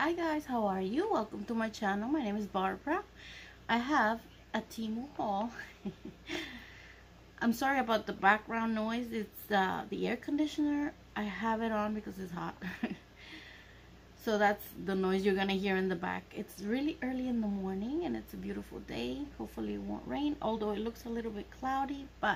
Hi guys, how are you? Welcome to my channel. My name is Barbara. I have a Temu haul. I'm sorry about the background noise. It's the air conditioner. I have it on because it's hot. So that's the noise you're gonna hear in the back. It's really early in the morning and it's a beautiful day. Hopefully it won't rain, although it looks a little bit cloudy. But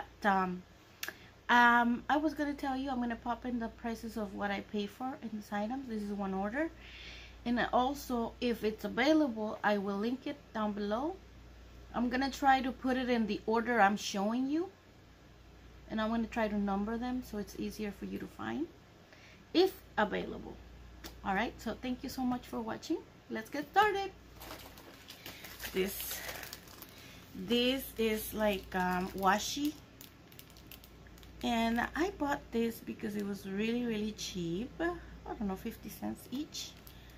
I was gonna tell you, I'm gonna pop in the prices of what I pay for in this items. This is one order. And also, if it's available, I will link it down below. I'm gonna try to put it in the order I'm showing you, and I'm gonna try to number them so it's easier for you to find if available. All right, so thank you so much for watching. Let's get started. This is like washi, and I bought this because it was really cheap. I don't know, 50 cents each.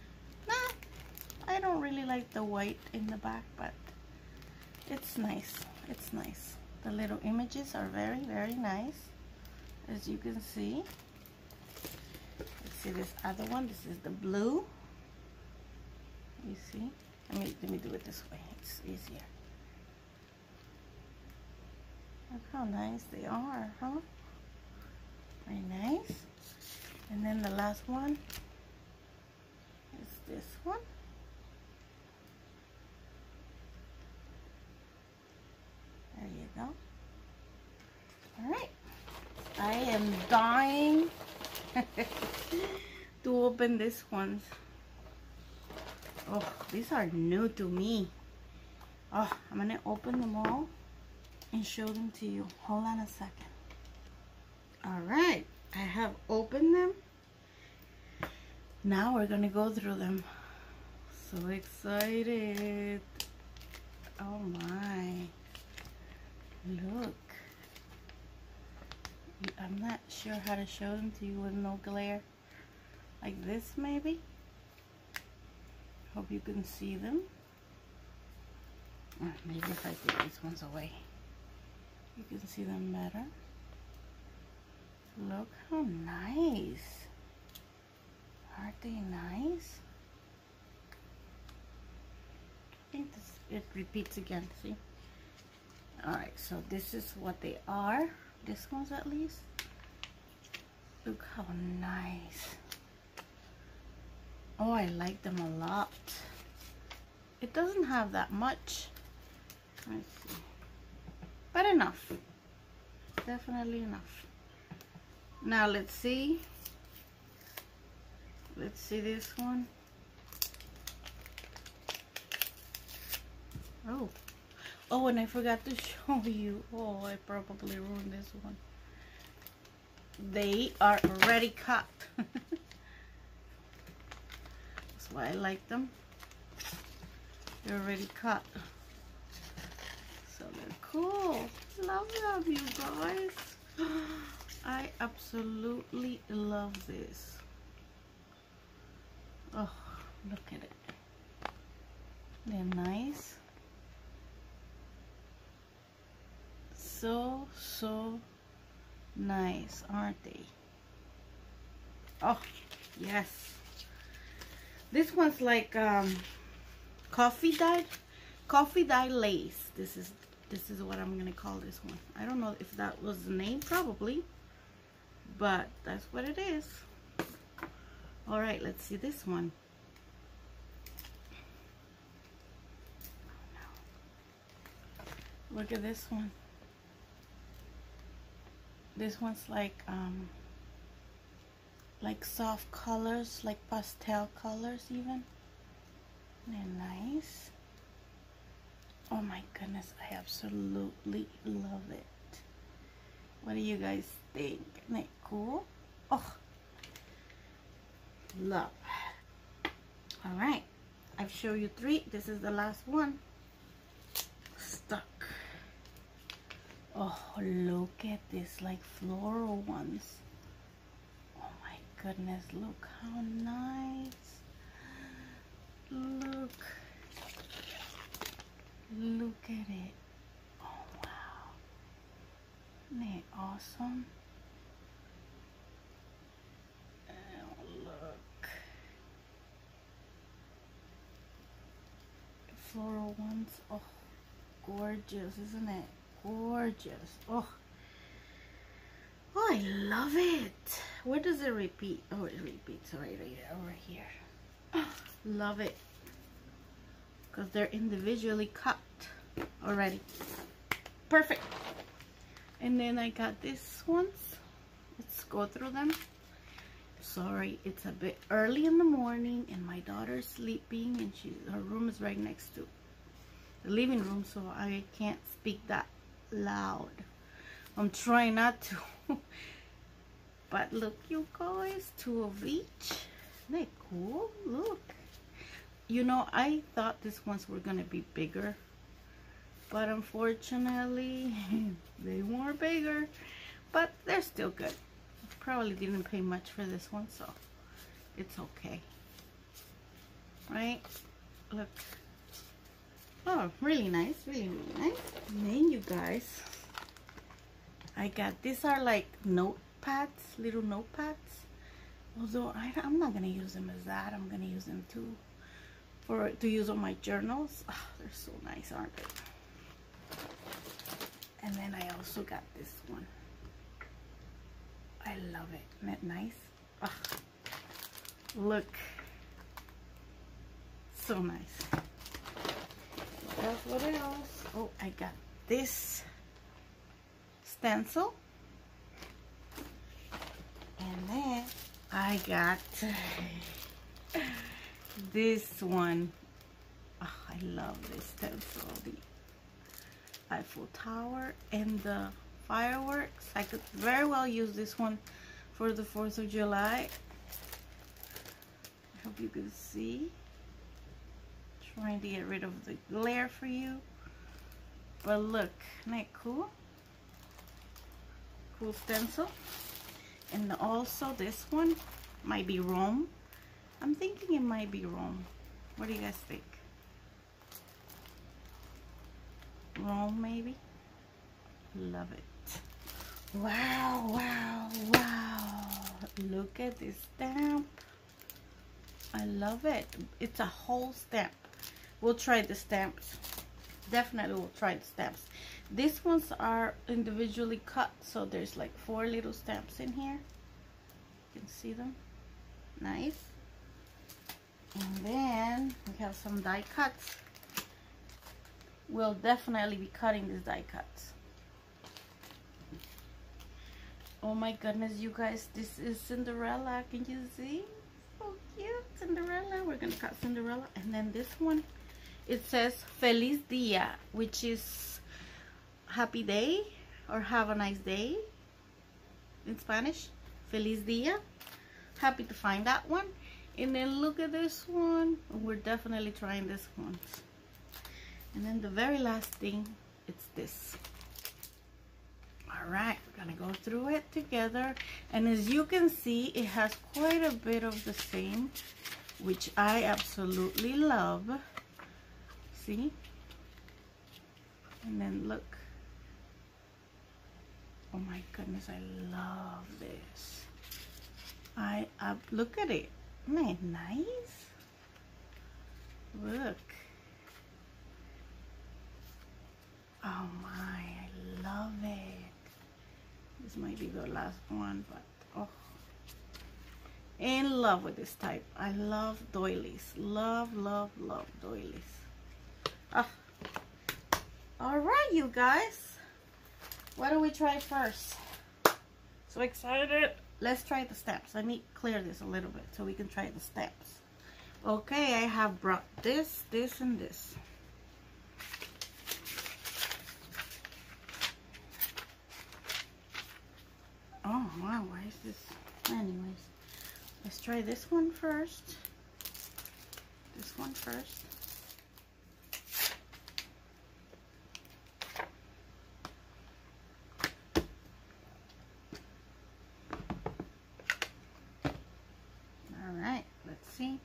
I don't really like the white in the back, but it's nice. It's nice. The little images are very nice, as you can see. Let's see this other one. This is the blue. You see? Let me do it this way. It's easier. Look how nice they are, huh? Very nice. And then the last one is this one. There you go. All right. I am dying to open this one. Oh, these are new to me. Oh, I'm gonna open them all and show them to you. Hold on a second. All right, I have opened them. Now we're gonna go through them. So excited. Oh my. Look. I'm not sure how to show them to you with no glare. Like this maybe. Hope you can see them. Or maybe if I take these ones away, you can see them better. Look how nice. Aren't they nice? I think it repeats again, see? Alright, so this is what they are. This one's at least. Look how nice. Oh, I like them a lot. It doesn't have that much. Let's see. But enough. Definitely enough. Now let's see. Let's see this one. Oh, and I forgot to show you. Oh, I probably ruined this one. They are already cut. That's why I like them. They're already cut. So they're cool. Love them, you guys. I absolutely love this. Oh, look at it. They're nice. So nice, aren't they? Oh, yes. This one's like coffee dye lace. This is what I'm gonna call this one. I don't know if that was the name, probably, but that's what it is. All right, let's see this one. Look at this one. This one's like soft colors, like pastel colors even. They're nice. Oh my goodness, I absolutely love it. What do you guys think? Isn't it cool? Oh, love. All right, I've shown you 3. This is the last one. Stuck. Oh, look at this, like floral ones. Oh my goodness, look how nice. Look at it. Oh wow. Isn't it awesome? Oh, look. floral ones. Oh, gorgeous, isn't it? Gorgeous. Oh, I love it. Where does it repeat? Oh, it repeats right over here. Oh, love it. Because they're individually cut already. Perfect. And then I got these ones. Let's go through them. Sorry, it's a bit early in the morning and my daughter's sleeping and her room is right next to the living room, so I can't speak that loud. I'm trying not to. But look, you guys, 2 of each. Isn't that cool? Look. You know, I thought these ones were gonna be bigger, but unfortunately they weren't bigger, but they're still good. Probably didn't pay much for this one, so it's okay, right? Look. Oh, really nice, really nice. And then you guys, I got, these are like notepads, little notepads, although I'm not gonna use them as that. I'm gonna use them to use on my journals. Oh, they're so nice, aren't they? And then I also got this one. I love it. Isn't that nice? Oh, look. So nice. What else? Oh, I got this stencil. And then I got this one. Oh, I love this stencil. The Eiffel Tower and the fireworks. I could very well use this one for the 4th of July. I hope you can see. Trying to get rid of the glare for you. But look, isn't that cool? Cool stencil. And also this one might be Rome. I'm thinking it might be Rome. What do you guys think? Rome, maybe? Love it. Wow, wow, wow. Look at this stamp. I love it. It's a whole stamp. We'll try the stamps. Definitely we'll try the stamps. These ones are individually cut, so there's like 4 little stamps in here. You can see them. Nice. And then we have some die cuts. We'll definitely be cutting these die cuts. Oh my goodness, you guys, this is Cinderella. Can you see? So cute, Cinderella. We're gonna cut Cinderella. And then this one, it says Feliz Dia, which is happy day or have a nice day in Spanish. Feliz Dia. Happy to find that one. And then look at this one. We're definitely trying this one. And then the very last thing, it's this. Alright, we're gonna go through it together. And as you can see, it has quite a bit of the same, which I absolutely love. See? And then look. Oh my goodness, I love this. Look at it. Isn't it nice? Look. Oh my, I love it. This might be the last one, but oh, in love with this type. I love doilies. Love, love, love doilies. Oh. All right, you guys. What do we try first? So excited. Let's try the stamps. Let me clear this a little bit so we can try the stamps. Okay, I have brought this, this, and this. Oh wow, why is this? Anyways, let's try this one first. This one first. Alright, let's see.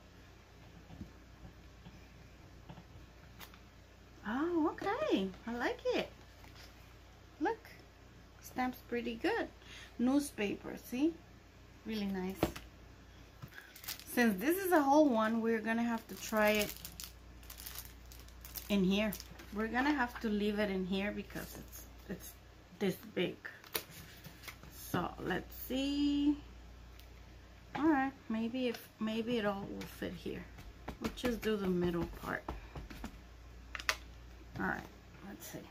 Oh, okay. I like it. Look. Stamp's pretty good. Newspaper, see? Really nice. Since this is a whole one, we're gonna have to try it in here. We're gonna have to leave it in here because it's this big. So let's see. All right, maybe it all will fit here. We'll just do the middle part. All right, let's see.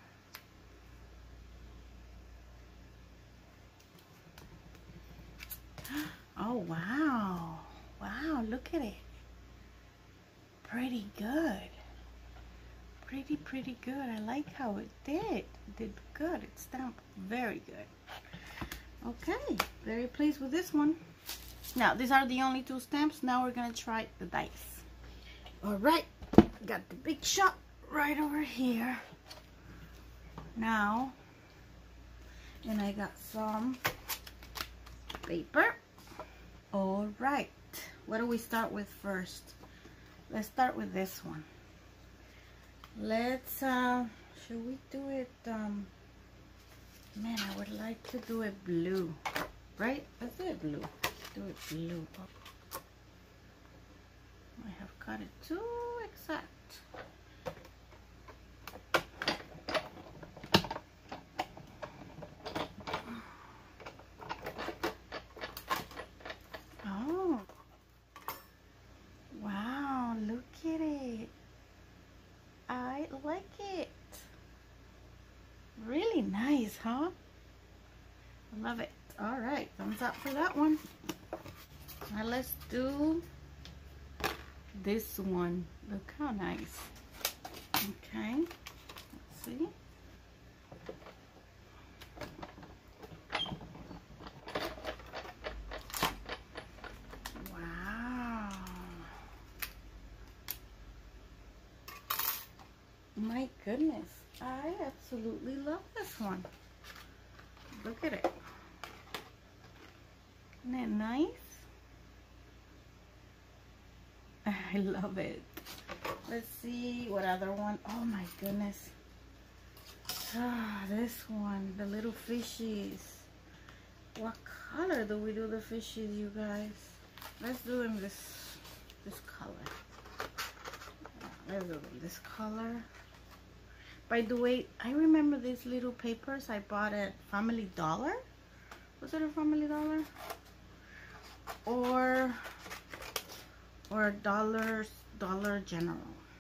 Oh wow, wow, look at it. Pretty good. Pretty good. I like how it did. It did good. It stamped very good. Okay, very pleased with this one. Now, these are the only 2 stamps. Now we're gonna try the dice. All right, got the big shot right over here. Now, and I got some paper. All right, what do we start with first? Let's start with this one. Let's should we do it man, I would like to do it blue, right? Let's do it blue. Do it blue. I have cut it too exact. Oh wow, look at it. I like it. Really nice, huh? I love it. All right, thumbs up for that one. Now let's do this one. Look how nice. Okay, let's see. Wow. My goodness, I absolutely love this one. Look at it. Isn't it nice? I love it. Let's see what other one. Oh my goodness. Ah, this one, the little fishies. What color do we do the fishies, you guys? Let's do them this color. Let's do them this color. By the way, I remember these little papers I bought at Family Dollar. Was it a Family Dollar? Or Dollar General.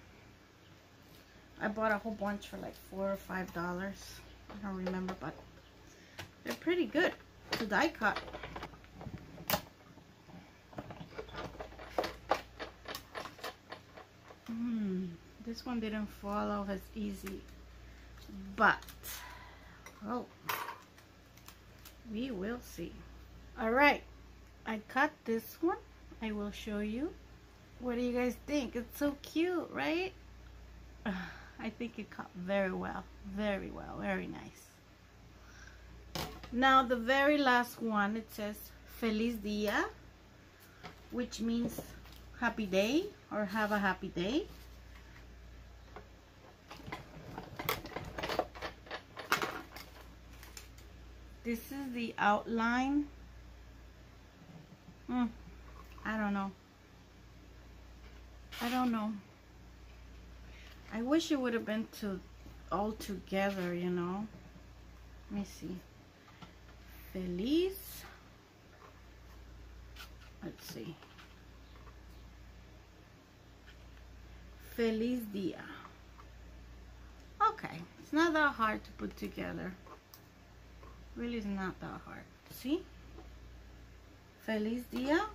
I bought a whole bunch for like $4 or $5. I don't remember, but they're pretty good to die cut. This one didn't fall off as easy, but oh, we will see. All right, I cut this one. I will show you. What do you guys think? It's so cute, right? I think it cut very well, very nice. Now the very last one, it says Feliz Dia, which means happy day or have a happy day. This is the outline. I don't know. I wish it would have been all together, you know. Let me see. Feliz. Let's see. Feliz Dia. Okay, it's not that hard to put together. Really is not that hard. See? Feliz Dia.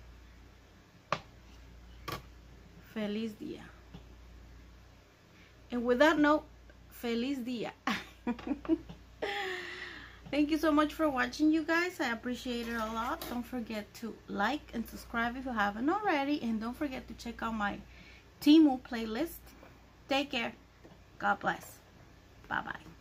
Feliz Dia. And with that note, Feliz Dia. Thank you so much for watching, you guys. I appreciate it a lot. Don't forget to like and subscribe if you haven't already. And don't forget to check out my Temu playlist. Take care. God bless. Bye-bye.